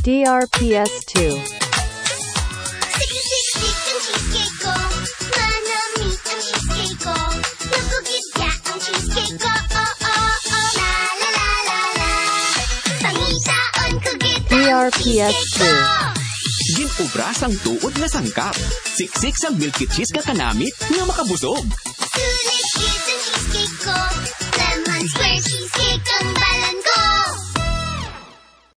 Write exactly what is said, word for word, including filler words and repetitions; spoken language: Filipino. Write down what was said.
D R P S two. Siksik-siksik ang cheesecake ko. Manamig ang cheesecake ko. Nabugidya ang cheesecake ko. Oh, oh, oh. La, la, la, la, la. Pangitaon ko gid D R ang P S cheesecake two. ko. Ginubra sang tuod nga sangkap. Siksik sang Milky cheese kakanamit nga makabusog. Sulit gid ang cheesecake ko. Lemon square cheesecake ang balan